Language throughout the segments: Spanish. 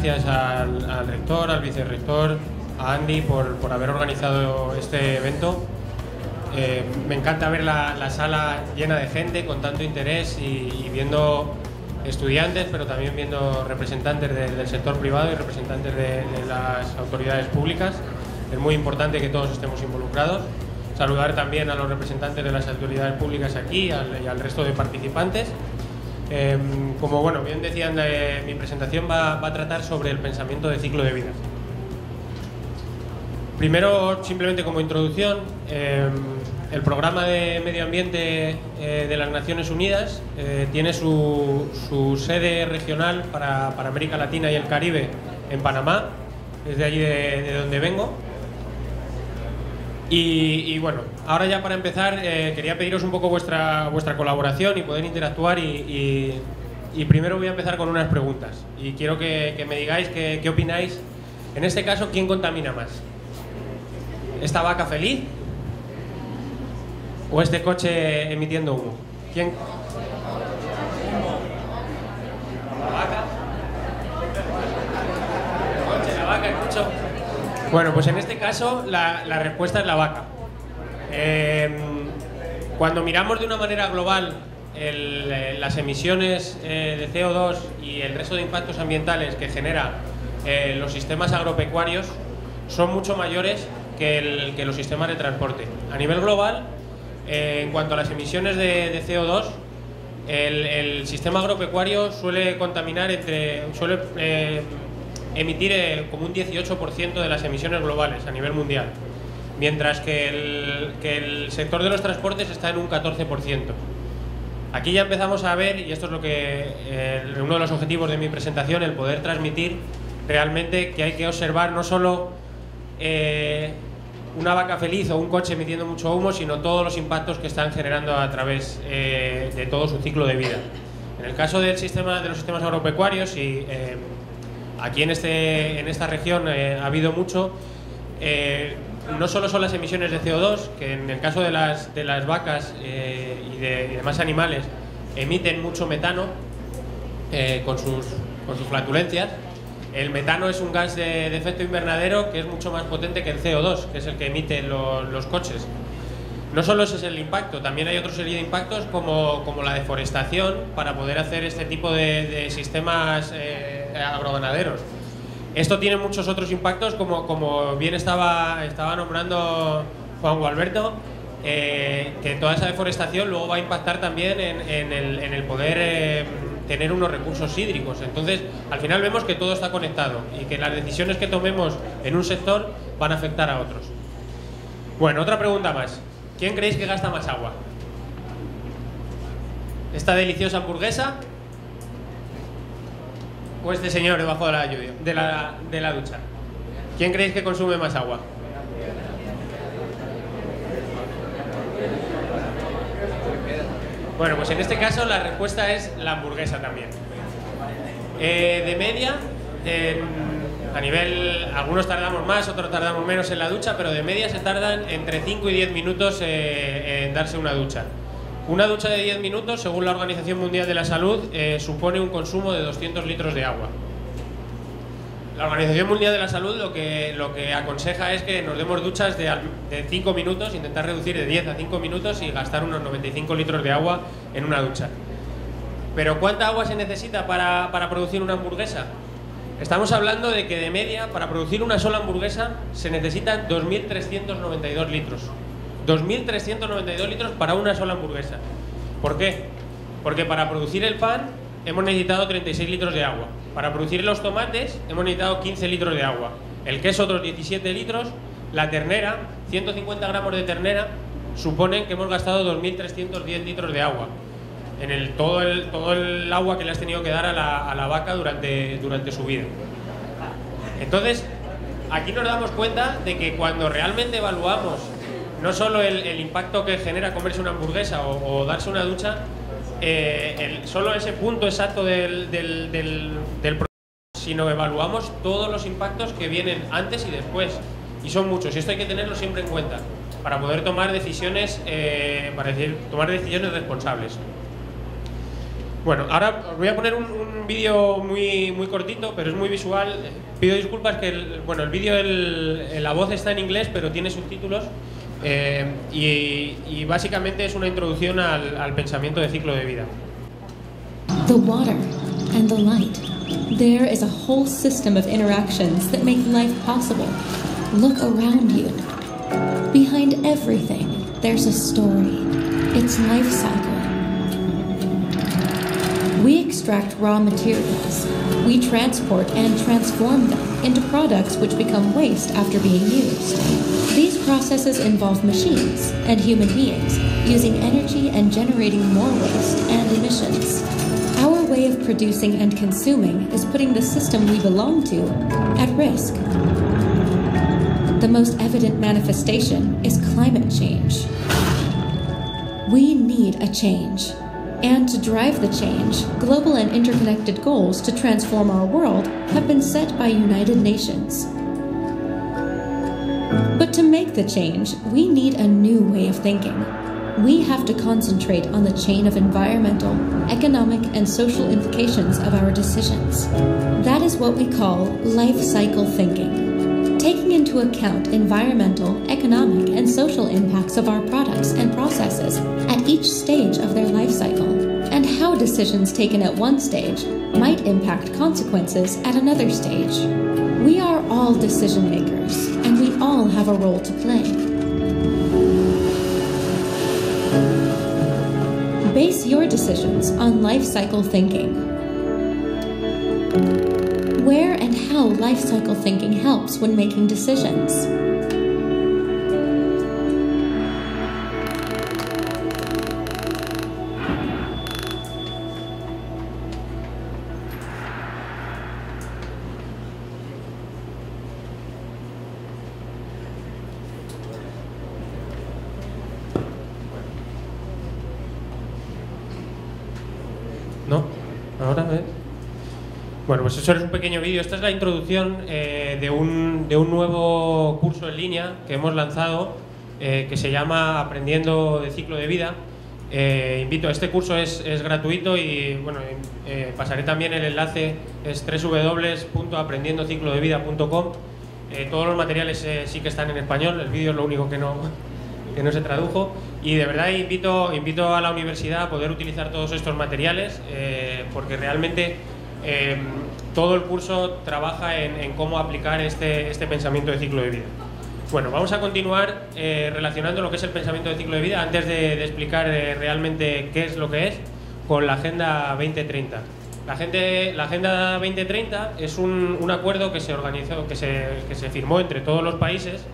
gracias al rector, al vicerrector, a Andy por haber organizado este evento. Me encanta ver la sala llena de gente con tanto interés y viendo estudiantes, pero también viendo representantes del sector privado y representantes de las autoridades públicas. Es muy importante que todos estemos involucrados. Saludar también a los representantes de las autoridades públicas aquí y al resto de participantes. Como bueno, bien decían, mi presentación va a tratar sobre el pensamiento de ciclo de vida. Primero, simplemente como introducción, el Programa de Medio Ambiente de las Naciones Unidas tiene su sede regional para América Latina y el Caribe en Panamá, es de allí de donde vengo. Y bueno, ahora ya para empezar quería pediros un poco vuestra colaboración y poder interactuar y primero voy a empezar con unas preguntas y quiero que me digáis qué opináis. En este caso, ¿quién contamina más? ¿Esta vaca feliz o este coche emitiendo humo? ¿Quién? ¿La vaca? ¿El coche, la vaca, el coche? Bueno, pues en este caso la respuesta es la vaca. Cuando miramos de una manera global las emisiones de CO2 y el resto de impactos ambientales que genera los sistemas agropecuarios, son mucho mayores que los sistemas de transporte. A nivel global, en cuanto a las emisiones de CO2, el sistema agropecuario suele contaminar emitir como un 18% de las emisiones globales a nivel mundial, mientras que el sector de los transportes está en un 14%. Aquí ya empezamos a ver, y esto es uno de los objetivos de mi presentación, el poder transmitir realmente que hay que observar no solo una vaca feliz o un coche emitiendo mucho humo, sino todos los impactos que están generando a través de todo su ciclo de vida. En el caso de los sistemas agropecuarios, y aquí en esta región ha habido mucho, no solo son las emisiones de CO2, que en el caso de las vacas y de demás animales emiten mucho metano con sus flatulencias. El metano es un gas de efecto invernadero que es mucho más potente que el CO2, que es el que emiten los coches. No solo ese es el impacto, también hay otra serie de impactos como la deforestación para poder hacer este tipo de sistemas agroganaderos. Esto tiene muchos otros impactos, como bien estaba nombrando Juan Gualberto, que toda esa deforestación luego va a impactar también en el poder tener unos recursos hídricos. Entonces, al final vemos que todo está conectado y que las decisiones que tomemos en un sector van a afectar a otros. Bueno, otra pregunta más. ¿Quién creéis que gasta más agua? ¿Esta deliciosa hamburguesa o este señor debajo de la ducha? ¿Quién creéis que consume más agua? Bueno, pues en este caso la respuesta es la hamburguesa también. De media, a nivel, algunos tardamos más, otros tardamos menos en la ducha, pero de media se tardan entre 5 y 10 minutos en darse una ducha. Una ducha de 10 minutos, según la Organización Mundial de la Salud, supone un consumo de 200 litros de agua. La Organización Mundial de la Salud lo que aconseja es que nos demos duchas de 5 minutos, intentar reducir de 10 a 5 minutos y gastar unos 95 litros de agua en una ducha. Pero ¿cuánta agua se necesita para producir una hamburguesa? Estamos hablando de que de media, para producir una sola hamburguesa, se necesitan 2.392 litros. 2.392 litros para una sola hamburguesa. ¿Por qué? Porque para producir el pan hemos necesitado 36 litros de agua. Para producir los tomates hemos necesitado 15 litros de agua. El queso otros 17 litros. La ternera, 150 gramos de ternera, suponen que hemos gastado 2.310 litros de agua. En todo el agua que le has tenido que dar a la vaca durante su vida. Entonces, aquí nos damos cuenta de que cuando realmente evaluamos no solo el impacto que genera comerse una hamburguesa o darse una ducha, solo ese punto exacto del proceso, sino evaluamos todos los impactos que vienen antes y después, y son muchos, y esto hay que tenerlo siempre en cuenta para poder tomar decisiones responsables. Bueno, ahora os voy a poner un vídeo muy cortito, pero es muy visual. Pido disculpas que el vídeo, la voz está en inglés, pero tiene subtítulos. Y básicamente es una introducción al pensamiento de ciclo de vida. The water and the light. There is a whole system of interactions that make life possible. Look around you. Behind everything, there's a story. Its life cycle. We extract raw materials. We transport and transform them into products which become waste after being used. These processes involve machines and human beings using energy and generating more waste and emissions. Our way of producing and consuming is putting the system we belong to at risk. The most evident manifestation is climate change. We need a change. And to drive the change, global and interconnected goals to transform our world have been set by United Nations. But to make the change, we need a new way of thinking. We have to concentrate on the chain of environmental, economic, and social implications of our decisions. That is what we call life cycle thinking. Taking into account environmental, economic, and social impacts of our products and processes at each stage of their life cycle, and how decisions taken at one stage might impact consequences at another stage. We are all decision makers, and we all have a role to play. Base your decisions on life cycle thinking. Where and how life cycle thinking helps when making decisions. ¿No? Ahora, Bueno, pues eso es un pequeño vídeo. Esta es la introducción de un nuevo curso en línea que hemos lanzado que se llama Aprendiendo de Ciclo de Vida. Invito, este curso es gratuito y bueno, pasaré también el enlace, es www.aprendiendociclodevida.com. Todos los materiales sí que están en español, el vídeo es lo único que no se tradujo, y de verdad invito a la universidad a poder utilizar todos estos materiales porque realmente todo el curso trabaja en cómo aplicar este pensamiento de ciclo de vida. Bueno, vamos a continuar relacionando lo que es el pensamiento de ciclo de vida antes de explicar realmente qué es lo que es con la Agenda 2030. La Agenda 2030 es un acuerdo que se organizó, que se firmó entre todos los países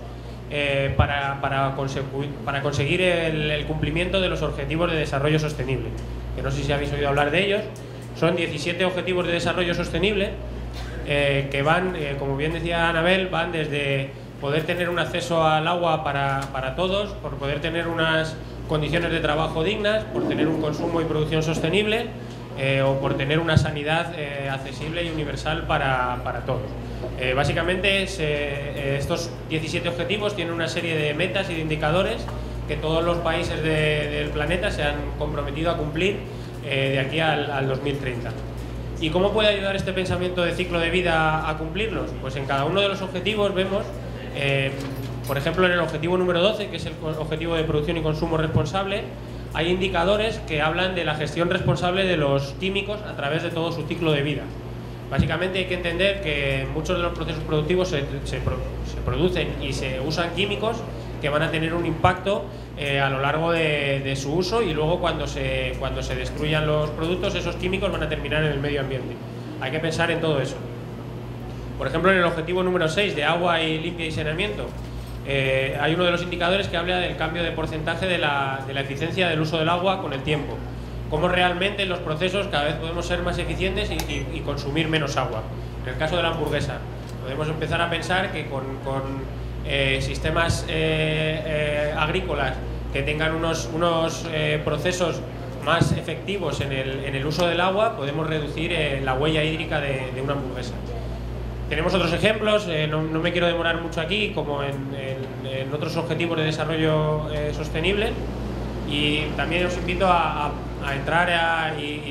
para conseguir el cumplimiento de los Objetivos de Desarrollo Sostenible, que no sé si habéis oído hablar de ellos. Son 17 Objetivos de Desarrollo Sostenible que van, como bien decía Anabel, van desde poder tener un acceso al agua para todos, por poder tener unas condiciones de trabajo dignas, por tener un consumo y producción sostenible o por tener una sanidad accesible y universal para todos. Básicamente estos 17 objetivos tienen una serie de metas y de indicadores que todos los países del planeta se han comprometido a cumplir de aquí al 2030. ¿Y cómo puede ayudar este pensamiento de ciclo de vida a cumplirlos? Pues en cada uno de los objetivos vemos, por ejemplo, en el objetivo número 12, que es el objetivo de producción y consumo responsable, hay indicadores que hablan de la gestión responsable de los químicos a través de todo su ciclo de vida. Básicamente hay que entender que muchos de los procesos productivos se producen y se usan químicos que van a tener un impacto a lo largo de su uso, y luego cuando se destruyan los productos, esos químicos van a terminar en el medio ambiente. Hay que pensar en todo eso. Por ejemplo, en el objetivo número 6 de agua limpia y saneamiento, hay uno de los indicadores que habla del cambio de porcentaje de la eficiencia del uso del agua con el tiempo. Cómo realmente en los procesos cada vez podemos ser más eficientes y consumir menos agua. En el caso de la hamburguesa, podemos empezar a pensar que con sistemas agrícolas que tengan unos procesos más efectivos en el uso del agua, podemos reducir la huella hídrica de una hamburguesa. Tenemos otros ejemplos, no me quiero demorar mucho aquí, como en otros objetivos de desarrollo sostenible, y también os invito a entrar y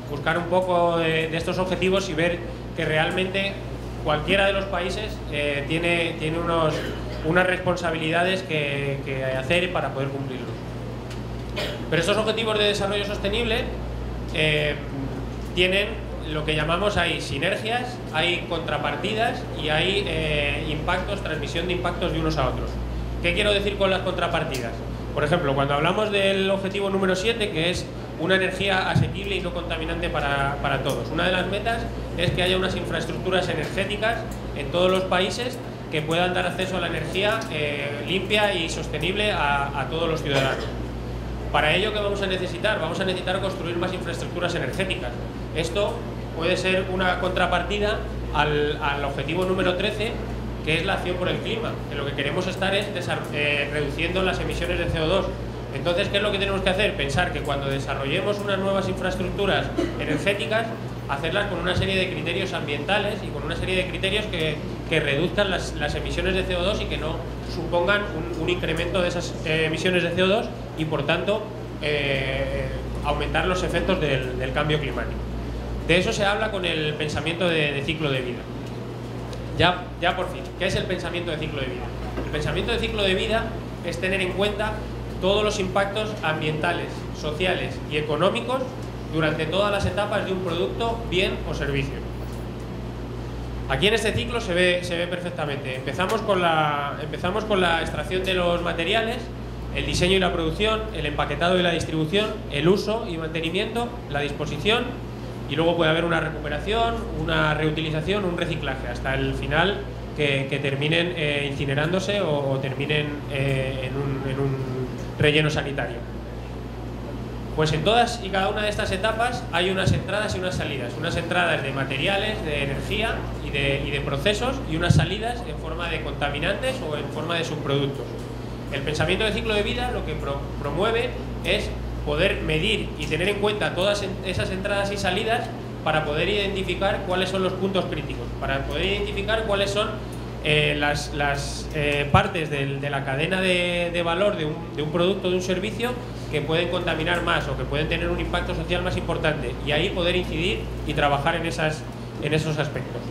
buscar un poco de estos objetivos y ver que realmente cualquiera de los países tiene unas responsabilidades que hacer para poder cumplirlos. Pero estos objetivos de desarrollo sostenible tienen lo que llamamos, hay sinergias, hay contrapartidas y hay impactos, transmisión de impactos de unos a otros. ¿Qué quiero decir con las contrapartidas? Por ejemplo, cuando hablamos del objetivo número 7, que es una energía asequible y no contaminante para todos. Una de las metas es que haya unas infraestructuras energéticas en todos los países que puedan dar acceso a la energía limpia y sostenible a todos los ciudadanos. Para ello, ¿qué vamos a necesitar? Vamos a necesitar construir más infraestructuras energéticas. Esto puede ser una contrapartida al objetivo número 13, que es la acción por el clima, que lo que queremos estar es reduciendo las emisiones de CO2. Entonces, ¿qué es lo que tenemos que hacer? Pensar que cuando desarrollemos unas nuevas infraestructuras energéticas, hacerlas con una serie de criterios ambientales y con una serie de criterios que reduzcan las emisiones de CO2 y que no supongan un incremento de esas emisiones de CO2 y, por tanto, aumentar los efectos del cambio climático. De eso se habla con el pensamiento de ciclo de vida. Ya por fin, ¿qué es el pensamiento de ciclo de vida? El pensamiento de ciclo de vida es tener en cuenta todos los impactos ambientales, sociales y económicos durante todas las etapas de un producto, bien o servicio. Aquí en este ciclo se ve perfectamente. Empezamos con la extracción de los materiales, el diseño y la producción, el empaquetado y la distribución, el uso y mantenimiento, la disposición, y luego puede haber una recuperación, una reutilización, un reciclaje, hasta el final que terminen incinerándose o terminen en un relleno sanitario. Pues en todas y cada una de estas etapas hay unas entradas y unas salidas. Unas entradas de materiales, de energía y de procesos, y unas salidas en forma de contaminantes o en forma de subproductos. El pensamiento de ciclo de vida lo que promueve es poder medir y tener en cuenta todas esas entradas y salidas para poder identificar cuáles son los puntos críticos, para poder identificar cuáles son las partes de la cadena de valor de un producto, de un servicio, que pueden contaminar más o que pueden tener un impacto social más importante, y ahí poder incidir y trabajar en esos aspectos.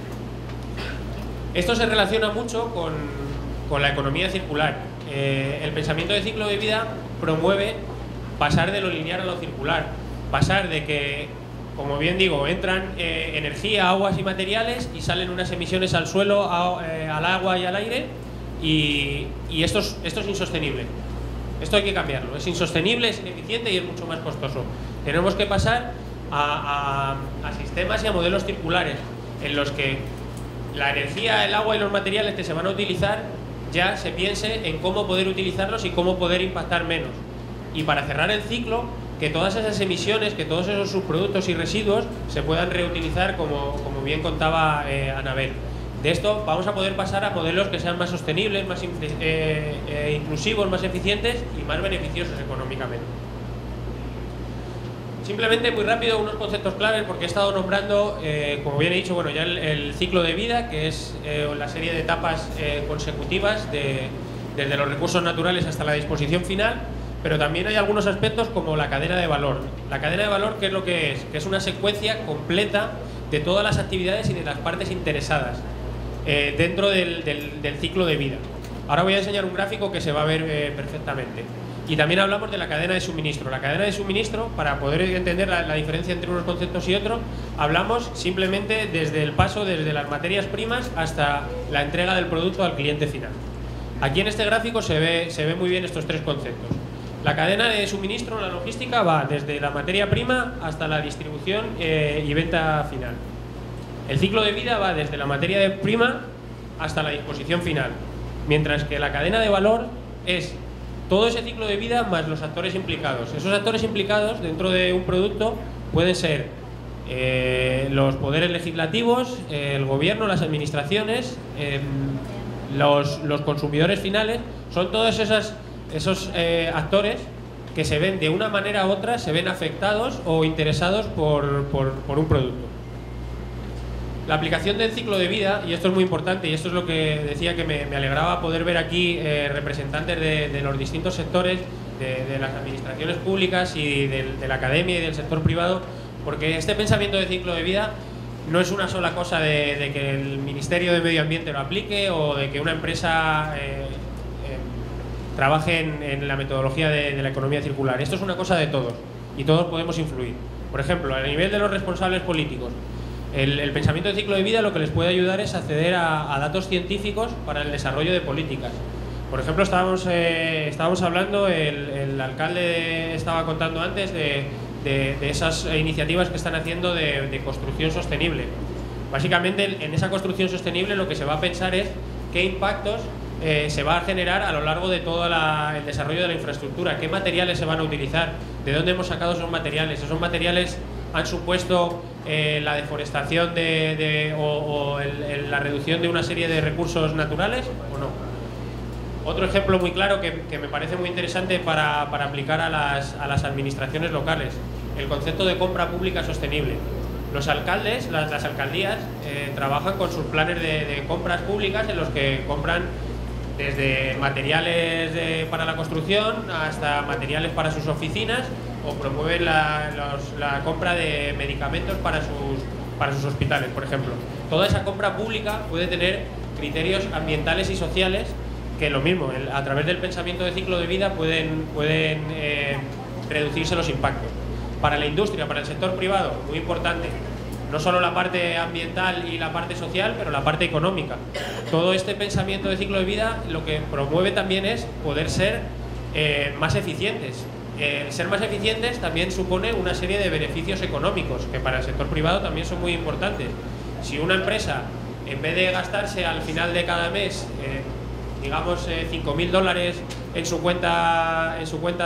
Esto se relaciona mucho con la economía circular. El pensamiento de ciclo de vida promueve pasar de lo lineal a lo circular, pasar de que, como bien digo, entran energía, aguas y materiales y salen unas emisiones al suelo, al agua y al aire, y esto es insostenible. Esto hay que cambiarlo. Es insostenible, es ineficiente y es mucho más costoso. Tenemos que pasar a sistemas y a modelos circulares en los que la energía, el agua y los materiales que se van a utilizar ya se piense en cómo poder utilizarlos y cómo poder impactar menos. Y para cerrar el ciclo, que todas esas emisiones, que todos esos subproductos y residuos se puedan reutilizar, como bien contaba Anabel. De esto vamos a poder pasar a modelos que sean más sostenibles, más inclusivos, más eficientes y más beneficiosos económicamente. Simplemente, muy rápido, unos conceptos claves, porque he estado nombrando, como bien he dicho, bueno, ya el ciclo de vida, que es la serie de etapas consecutivas desde los recursos naturales hasta la disposición final. Pero también hay algunos aspectos como la cadena de valor. La cadena de valor, ¿qué es lo que es? Que es una secuencia completa de todas las actividades y de las partes interesadas dentro del ciclo de vida. Ahora voy a enseñar un gráfico que se va a ver perfectamente. Y también hablamos de la cadena de suministro. La cadena de suministro, para poder entender la diferencia entre unos conceptos y otros, hablamos simplemente desde el paso desde las materias primas hasta la entrega del producto al cliente final. Aquí en este gráfico se ve muy bien estos tres conceptos. La cadena de suministro, la logística, va desde la materia prima hasta la distribución y venta final. El ciclo de vida va desde la materia prima hasta la disposición final, mientras que la cadena de valor es todo ese ciclo de vida más los actores implicados. Esos actores implicados dentro de un producto pueden ser los poderes legislativos, el gobierno, las administraciones, los consumidores finales. Son todos esos actores que se ven de una manera u otra, se ven afectados o interesados por un producto. La aplicación del ciclo de vida, y esto es muy importante, y esto es lo que decía que me alegraba poder ver aquí representantes de los distintos sectores, de las administraciones públicas y de la academia y del sector privado, porque este pensamiento de ciclo de vida no es una sola cosa de que el Ministerio de Medio Ambiente lo aplique o de que una empresa trabaje en la metodología de la economía circular. Esto es una cosa de todos y todos podemos influir. Por ejemplo, a nivel de los responsables políticos, el pensamiento de ciclo de vida lo que les puede ayudar es acceder a datos científicos para el desarrollo de políticas. Por ejemplo, estábamos hablando, el alcalde estaba contando antes de esas iniciativas que están haciendo de construcción sostenible. Básicamente, en esa construcción sostenible lo que se va a pensar es qué impactos se va a generar a lo largo de todo el desarrollo de la infraestructura, qué materiales se van a utilizar, de dónde hemos sacado esos materiales. ¿Esos materiales han supuesto la deforestación o la reducción de una serie de recursos naturales o no? Otro ejemplo muy claro que me parece muy interesante para aplicar a las administraciones locales, el concepto de compra pública sostenible. Los alcaldes, las alcaldías, trabajan con sus planes de compras públicas en los que compran desde materiales para la construcción hasta materiales para sus oficinas o promueven la compra de medicamentos para sus hospitales, por ejemplo. Toda esa compra pública puede tener criterios ambientales y sociales que lo mismo, a través del pensamiento de ciclo de vida pueden reducirse los impactos. Para la industria, para el sector privado, muy importante, no solo la parte ambiental y la parte social, pero la parte económica. Todo este pensamiento de ciclo de vida lo que promueve también es poder ser más eficientes. Ser más eficientes también supone una serie de beneficios económicos, que para el sector privado también son muy importantes. Si una empresa, en vez de gastarse al final de cada mes, digamos, $5.000 en su cuenta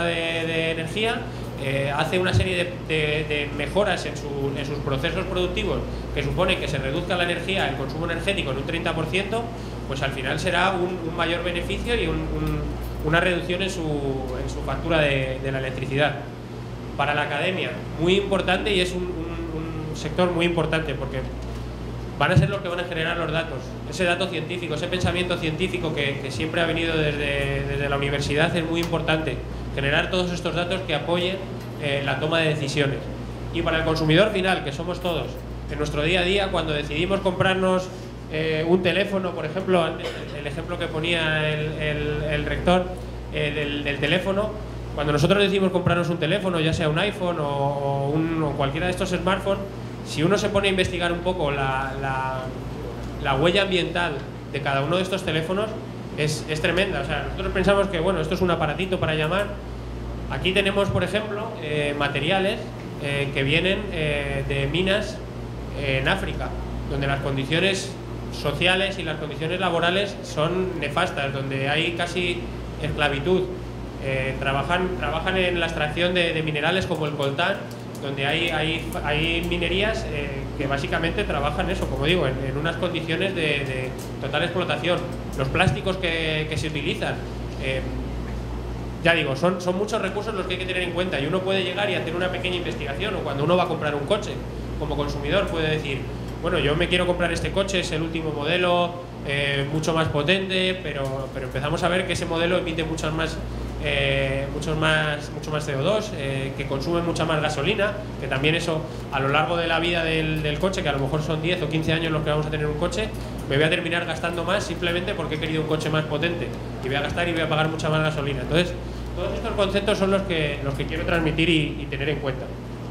de energía, hace una serie de mejoras en sus procesos productivos que supone que se reduzca la energía, el consumo energético en un 30%, pues al final será un mayor beneficio y una reducción en su factura de la electricidad. Para la academia, muy importante, y es un sector muy importante porque van a ser los que van a generar los datos. Ese dato científico, ese pensamiento científico que siempre ha venido desde la universidad es muy importante. Generar todos estos datos que apoyen la toma de decisiones. Y para el consumidor final, que somos todos, en nuestro día a día, cuando decidimos comprarnos un teléfono, por ejemplo, el ejemplo que ponía el rector del teléfono, cuando nosotros decidimos comprarnos un teléfono, ya sea un iPhone o cualquiera de estos smartphones, si uno se pone a investigar un poco la huella ambiental de cada uno de estos teléfonos, es tremenda. O sea, nosotros pensamos que bueno, esto es un aparatito para llamar. Aquí tenemos, por ejemplo, materiales que vienen de minas en África, donde las condiciones sociales y las condiciones laborales son nefastas, donde hay casi esclavitud. Trabajan en la extracción de minerales como el coltán, donde hay minerías que básicamente trabajan eso, como digo, en unas condiciones de total explotación. Los plásticos que se utilizan, ya digo, son muchos recursos los que hay que tener en cuenta, y uno puede llegar y hacer una pequeña investigación, o cuando uno va a comprar un coche, como consumidor puede decir, bueno, yo me quiero comprar este coche, es el último modelo, mucho más potente, pero empezamos a ver que ese modelo emite mucho más CO2, que consume mucha más gasolina, que también eso a lo largo de la vida del coche, que a lo mejor son 10 o 15 años los que vamos a tener un coche, me voy a terminar gastando más simplemente porque he querido un coche más potente y voy a gastar y voy a pagar mucha más gasolina. Entonces, todos estos conceptos son los que quiero transmitir y tener en cuenta.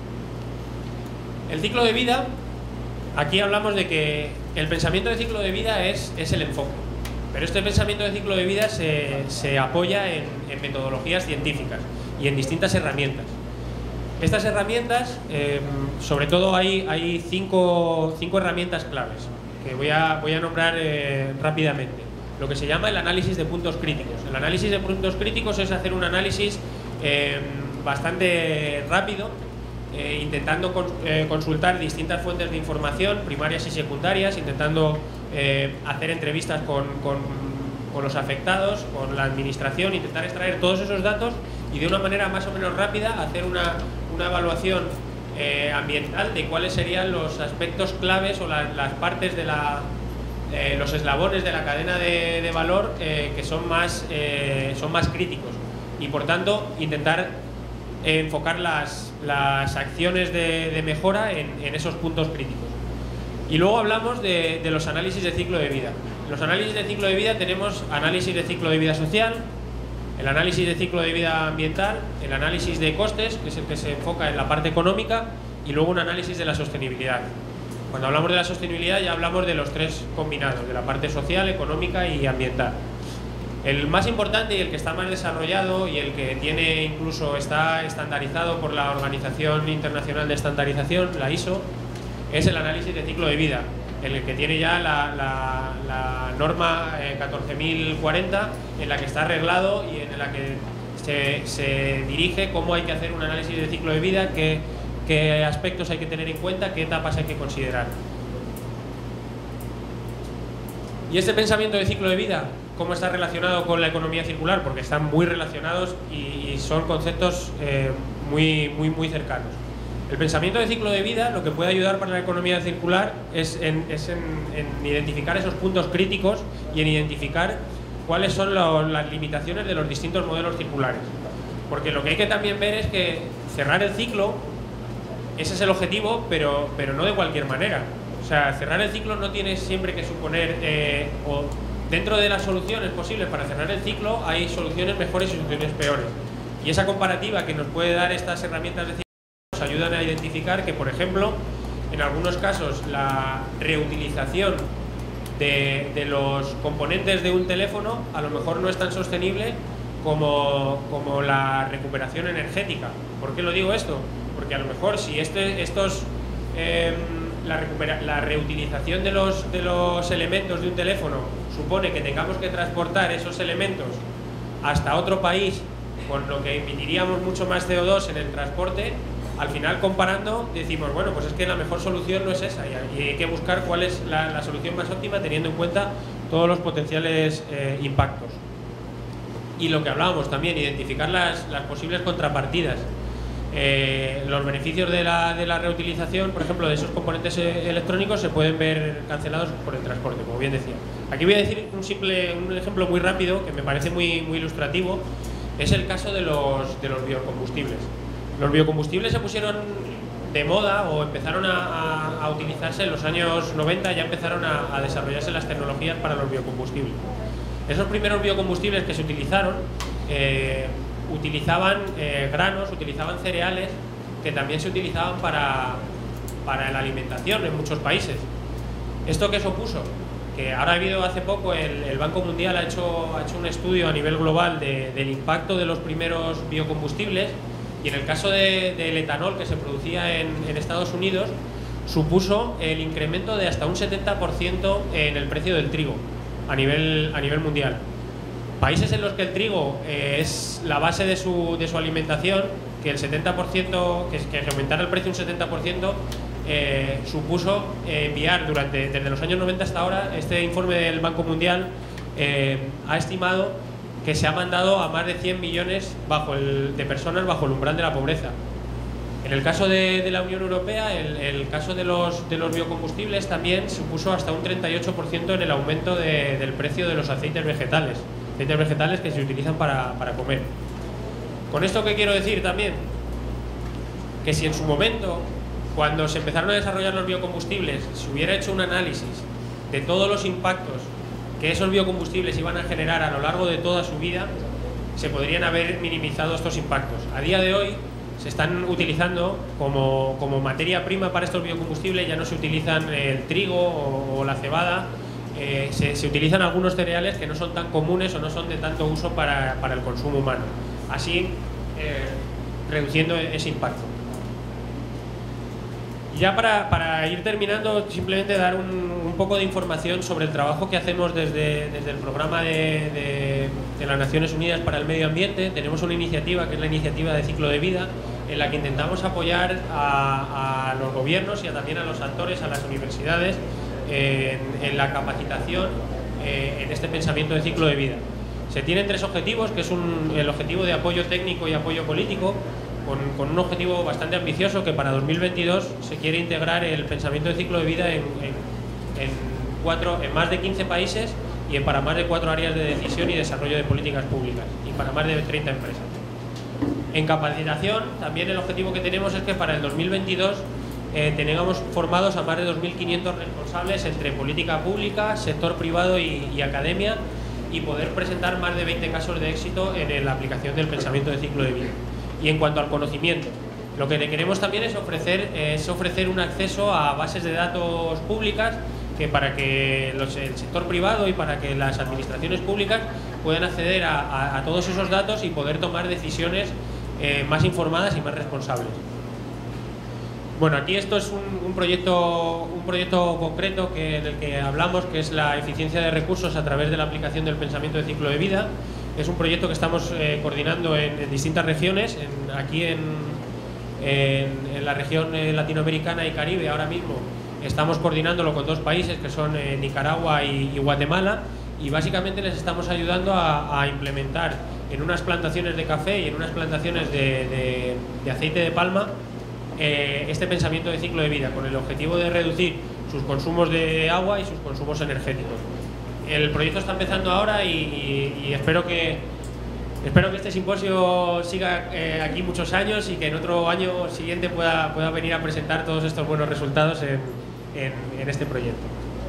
El ciclo de vida, aquí hablamos de que el pensamiento de ciclo de vida es el enfoque. Pero este pensamiento de ciclo de vida se apoya en metodologías científicas y en distintas herramientas. Estas herramientas, sobre todo hay cinco herramientas claves que voy a nombrar rápidamente. Lo que se llama el análisis de puntos críticos. El análisis de puntos críticos es hacer un análisis bastante rápido, intentando consultar distintas fuentes de información, primarias y secundarias, intentando hacer entrevistas con los afectados, con la administración, intentar extraer todos esos datos y de una manera más o menos rápida hacer una evaluación ambiental de cuáles serían los aspectos claves o las partes de los eslabones de la cadena de valor que son más críticos, y por tanto intentar enfocar las acciones de mejora en esos puntos críticos. Y luego hablamos de los análisis de ciclo de vida. En los análisis de ciclo de vida tenemos análisis de ciclo de vida social, el análisis de ciclo de vida ambiental, el análisis de costes, que es el que se enfoca en la parte económica, y luego un análisis de la sostenibilidad. Cuando hablamos de la sostenibilidad ya hablamos de los tres combinados, de la parte social, económica y ambiental. El más importante y el que está más desarrollado y el que tiene incluso está estandarizado por la Organización Internacional de Estandarización, la ISO, es el análisis de ciclo de vida, el que tiene ya la norma 14.040, en la que está arreglado y en la que se dirige cómo hay que hacer un análisis de ciclo de vida, qué aspectos hay que tener en cuenta, qué etapas hay que considerar. ¿Y este pensamiento de ciclo de vida cómo está relacionado con la economía circular? Porque están muy relacionados y son conceptos muy cercanos. El pensamiento de ciclo de vida lo que puede ayudar para la economía circular es en identificar esos puntos críticos y en identificar cuáles son las limitaciones de los distintos modelos circulares. Porque lo que hay que también ver es que cerrar el ciclo, ese es el objetivo, pero no de cualquier manera. O sea, cerrar el ciclo no tiene siempre que suponer, o dentro de las soluciones posibles para cerrar el ciclo, hay soluciones mejores y soluciones peores. Y esa comparativa que nos puede dar estas herramientas de ciclo nos ayudan a identificar que, por ejemplo, en algunos casos la reutilización de los componentes de un teléfono a lo mejor no es tan sostenible como la recuperación energética. ¿Por qué lo digo esto? Porque a lo mejor si la reutilización de los elementos de un teléfono supone que tengamos que transportar esos elementos hasta otro país, con lo que emitiríamos mucho más CO2 en el transporte, al final comparando decimos, bueno, pues es que la mejor solución no es esa y hay que buscar cuál es la solución más óptima teniendo en cuenta todos los potenciales impactos. Y lo que hablábamos también, identificar las posibles contrapartidas. Los beneficios de la reutilización, por ejemplo, de esos componentes electrónicos se pueden ver cancelados por el transporte, como bien decía. Aquí voy a decir un ejemplo muy rápido que me parece muy ilustrativo. Es el caso de los biocombustibles. Los biocombustibles se pusieron de moda o empezaron a utilizarse en los años 90, ya empezaron a desarrollarse las tecnologías para los biocombustibles. Esos primeros biocombustibles que se utilizaron utilizaban granos, utilizaban cereales que también se utilizaban para la alimentación en muchos países. ¿Esto qué supuso? Que ahora ha habido hace poco, el Banco Mundial ha hecho un estudio a nivel global del impacto de los primeros biocombustibles, y en el caso del etanol que se producía en Estados Unidos supuso el incremento de hasta un 70% en el precio del trigo a nivel mundial. Países en los que el trigo es la base de su alimentación, que el 70%, que aumentara el precio un 70%, supuso enviar desde los años 90 hasta ahora. Este informe del Banco Mundial ha estimado que se ha mandado a más de 100 millones de personas bajo el umbral de la pobreza. En el caso de la Unión Europea, el caso de los biocombustibles también supuso hasta un 38% en el aumento del precio de los aceites vegetales que se utilizan para comer. ¿Con esto qué quiero decir también? Que si en su momento, cuando se empezaron a desarrollar los biocombustibles, se hubiera hecho un análisis de todos los impactos que esos biocombustibles iban a generar a lo largo de toda su vida, se podrían haber minimizado estos impactos. A día de hoy se están utilizando como materia prima para estos biocombustibles, ya no se utilizan el trigo o la cebada, se utilizan algunos cereales que no son tan comunes o no son de tanto uso para el consumo humano, así reduciendo ese impacto. Y ya para ir terminando, simplemente dar un poco de información sobre el trabajo que hacemos desde el programa de las Naciones Unidas para el Medio Ambiente. Tenemos una iniciativa que es la iniciativa de ciclo de vida, en la que intentamos apoyar a los gobiernos y también a los actores, a las universidades, en la capacitación en este pensamiento de ciclo de vida. Se tienen tres objetivos, que es el objetivo de apoyo técnico y apoyo político, con un objetivo bastante ambicioso, que para 2022 se quiere integrar el pensamiento de ciclo de vida en más de 15 países y para más de 4 áreas de decisión y desarrollo de políticas públicas, y para más de 30 empresas. En capacitación, también el objetivo que tenemos es que para el 2022 tengamos formados a más de 2.500 responsables entre política pública, sector privado y academia, y poder presentar más de 20 casos de éxito en la aplicación del pensamiento de ciclo de vida. Y en cuanto al conocimiento, lo que le queremos también es ofrecer un acceso a bases de datos públicas que para que el sector privado y para que las administraciones públicas puedan acceder a todos esos datos y poder tomar decisiones más informadas y más responsables. Bueno, aquí esto es un proyecto concreto en el que hablamos, que es la eficiencia de recursos a través de la aplicación del pensamiento de ciclo de vida. Es un proyecto que estamos coordinando en distintas regiones, aquí en la región latinoamericana y Caribe. Ahora mismo estamos coordinándolo con 2 países que son Nicaragua y Guatemala, y básicamente les estamos ayudando a implementar en unas plantaciones de café y en unas plantaciones de aceite de palma este pensamiento de ciclo de vida, con el objetivo de reducir sus consumos de agua y sus consumos energéticos. El proyecto está empezando ahora y espero que este simposio siga aquí muchos años y que en otro año siguiente pueda venir a presentar todos estos buenos resultados en este proyecto.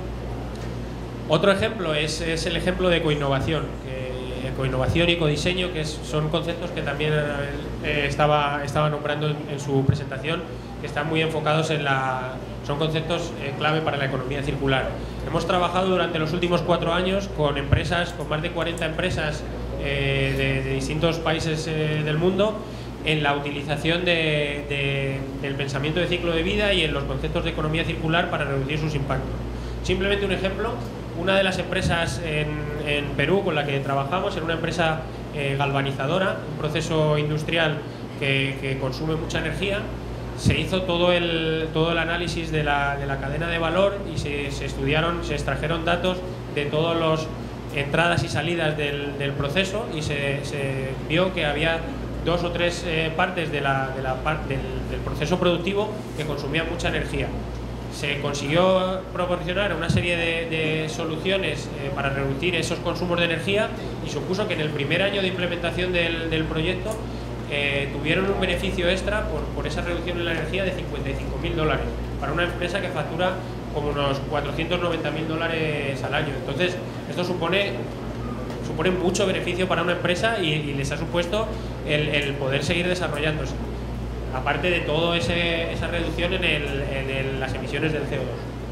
Otro ejemplo es el ejemplo de ecoinnovación. Ecoinnovación y ecodiseño, que son conceptos que también estaba nombrando en su presentación, que están muy enfocados son conceptos clave para la economía circular. Hemos trabajado durante los últimos 4 años con empresas, con más de 40 empresas de distintos países del mundo, en la utilización del pensamiento de ciclo de vida y en los conceptos de economía circular para reducir sus impactos. Simplemente un ejemplo: una de las empresas en Perú con la que trabajamos era una empresa galvanizadora, un proceso industrial que consume mucha energía. Se hizo todo el análisis de la cadena de valor y se extrajeron datos de todas las entradas y salidas del proceso, y se vio que había 2 o 3 partes del proceso productivo que consumían mucha energía. Se consiguió proporcionar una serie de soluciones para reducir esos consumos de energía, y supuso que en el primer año de implementación del proyecto tuvieron un beneficio extra por esa reducción en la energía de $55.000 para una empresa que factura como unos $490.000 al año. Entonces, esto supone mucho beneficio para una empresa y les ha supuesto el poder seguir desarrollándose, aparte de toda esa reducción en las emisiones del CO2.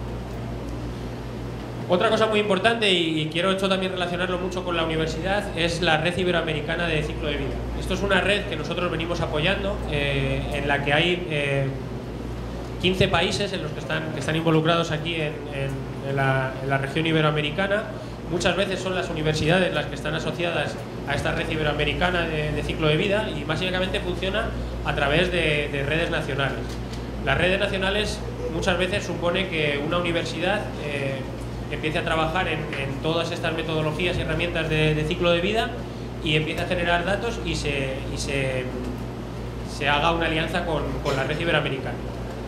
Otra cosa muy importante, y quiero esto también relacionarlo mucho con la universidad, es la Red Iberoamericana de Ciclo de Vida. Esto es una red que nosotros venimos apoyando, en la que hay 15 países en los que están involucrados aquí en la región iberoamericana. Muchas veces son las universidades las que están asociadas a esta red iberoamericana de ciclo de vida, y básicamente funciona a través de redes nacionales. Las redes nacionales muchas veces supone que una universidad empiece a trabajar en todas estas metodologías y herramientas de ciclo de vida y empiece a generar datos y se haga una alianza con la red iberoamericana.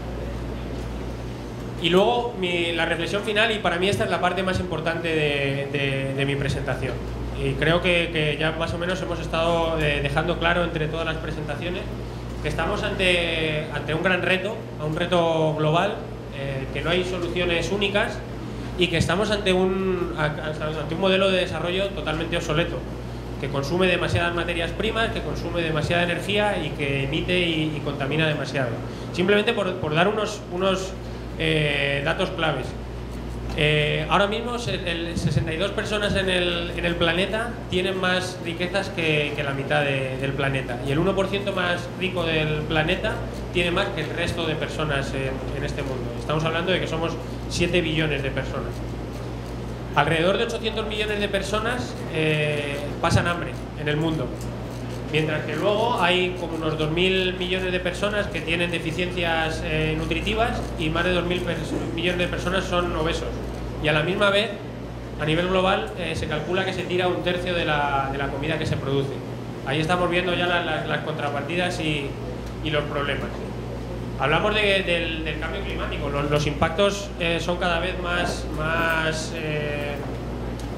Y luego la reflexión final, y para mí esta es la parte más importante de mi presentación, y creo que ya más o menos hemos estado dejando claro entre todas las presentaciones que estamos ante un gran reto, un reto global, que no hay soluciones únicas, y que estamos ante un modelo de desarrollo totalmente obsoleto, que consume demasiadas materias primas, que consume demasiada energía y que emite y contamina demasiado. Simplemente por dar unos datos claves. Ahora mismo 62 personas en el planeta tienen más riquezas que la mitad del planeta, y el 1% más rico del planeta tiene más que el resto de personas en este mundo. Estamos hablando de que somos 7 billones de personas. Alrededor de 800 millones de personas pasan hambre en el mundo, mientras que luego hay como unos 2.000 millones de personas que tienen deficiencias nutritivas, y más de 2.000 millones de personas son obesos. Y a la misma vez, a nivel global, se calcula que se tira 1/3 de la comida que se produce. Ahí estamos viendo ya las contrapartidas y los problemas. Hablamos del cambio climático. Los impactos son cada vez más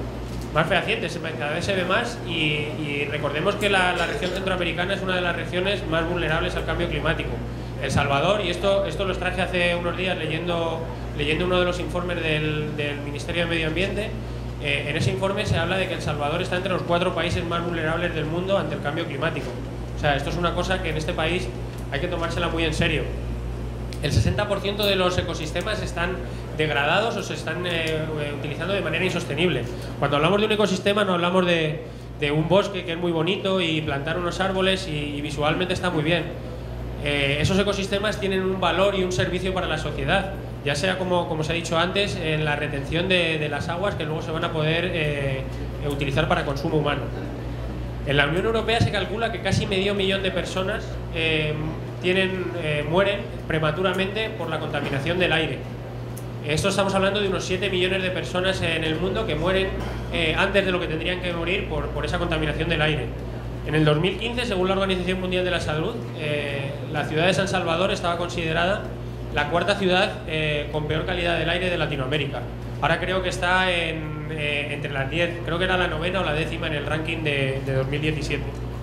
más fehacientes, cada vez se ve más y recordemos que la región centroamericana es una de las regiones más vulnerables al cambio climático. El Salvador, y esto los traje hace unos días leyendo uno de los informes del Ministerio de Medio Ambiente. En ese informe se habla de que El Salvador está entre los 4 países más vulnerables del mundo ante el cambio climático. O sea, esto es una cosa que en este país hay que tomársela muy en serio. El 60% de los ecosistemas están degradados o se están utilizando de manera insostenible. Cuando hablamos de un ecosistema no hablamos de un bosque que es muy bonito y plantar unos árboles y visualmente está muy bien. Esos ecosistemas tienen un valor y un servicio para la sociedad, ya sea como se ha dicho antes, en la retención de las aguas que luego se van a poder utilizar para consumo humano. En la Unión Europea se calcula que casi medio millón de personas mueren prematuramente por la contaminación del aire. Esto estamos hablando de unos 7 millones de personas en el mundo que mueren antes de lo que tendrían que morir por esa contaminación del aire. En el 2015, según la Organización Mundial de la Salud, la ciudad de San Salvador estaba considerada la 4ª ciudad con peor calidad del aire de Latinoamérica. Ahora creo que está entre las 10, creo que era la 9ª o la 10ª en el ranking de 2017.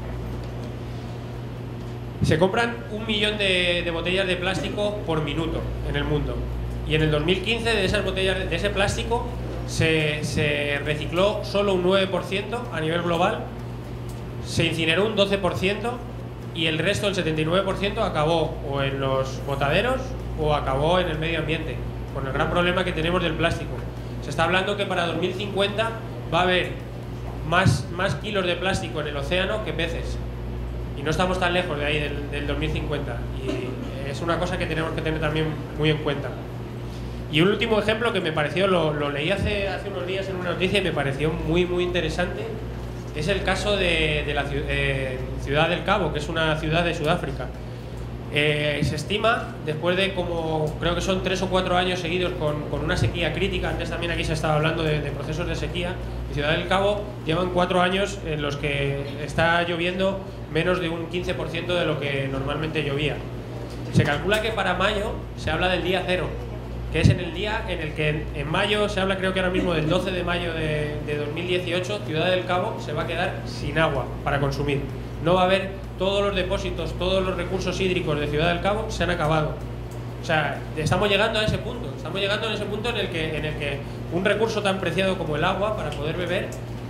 Se compran 1 millón de botellas de plástico por minuto en el mundo. Y en el 2015 de esas botellas, de ese plástico, se recicló solo un 9% a nivel global, se incineró un 12% y el resto, el 79%, acabó o en los botaderos o acabó en el medio ambiente, con el gran problema que tenemos del plástico. Se está hablando que para 2050 va a haber más kilos de plástico en el océano que peces. Y no estamos tan lejos de ahí del 2050. Y es una cosa que tenemos que tener también muy en cuenta. Y un último ejemplo que me pareció, lo leí hace unos días en una noticia y me pareció muy interesante, es el caso de la Ciudad del Cabo, que es una ciudad de Sudáfrica. Se estima, después de creo que son 3 o 4 años seguidos con una sequía crítica, antes también aquí se estaba hablando de procesos de sequía, en Ciudad del Cabo llevan 4 años en los que está lloviendo menos de un 15% de lo que normalmente llovía. Se calcula que para mayo se habla del día cero, que es en el día en el que en mayo se habla, creo que ahora mismo del 12 de mayo de 2018, Ciudad del Cabo se va a quedar sin agua para consumir. No va a haber, todos los depósitos, todos los recursos hídricos de Ciudad del Cabo se han acabado. O sea, estamos llegando a ese punto, en el que un recurso tan preciado como el agua para poder beber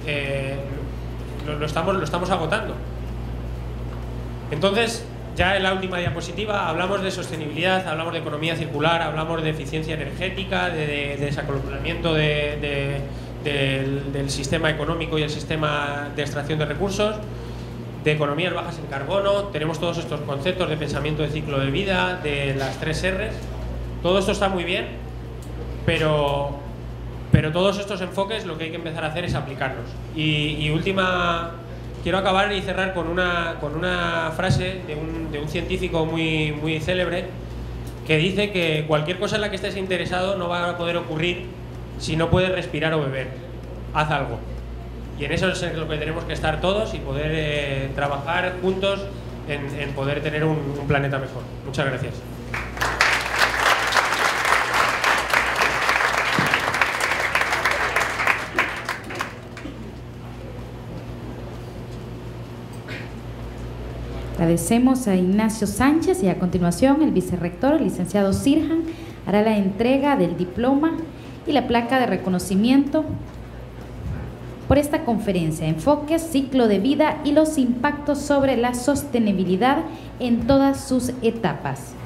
lo estamos agotando. Entonces, ya en la última diapositiva hablamos de sostenibilidad, hablamos de economía circular, hablamos de eficiencia energética, de desacoplamiento del sistema económico y el sistema de extracción de recursos, de economías bajas en carbono. Tenemos todos estos conceptos de pensamiento de ciclo de vida, de las 3 R's. Todo esto está muy bien, pero todos estos enfoques lo que hay que empezar a hacer es aplicarlos. Y quiero acabar y cerrar con una frase de un científico muy célebre que dice que cualquier cosa en la que estés interesado no va a poder ocurrir si no puedes respirar o beber. Haz algo. Y en eso es en lo que tenemos que estar todos y poder trabajar juntos en poder tener un planeta mejor. Muchas gracias. Agradecemos a Ignacio Sánchez y a continuación el vicerrector, el licenciado Sirhan, hará la entrega del diploma y la placa de reconocimiento por esta conferencia, Enfoques, Ciclo de Vida y los impactos sobre la sostenibilidad en todas sus etapas.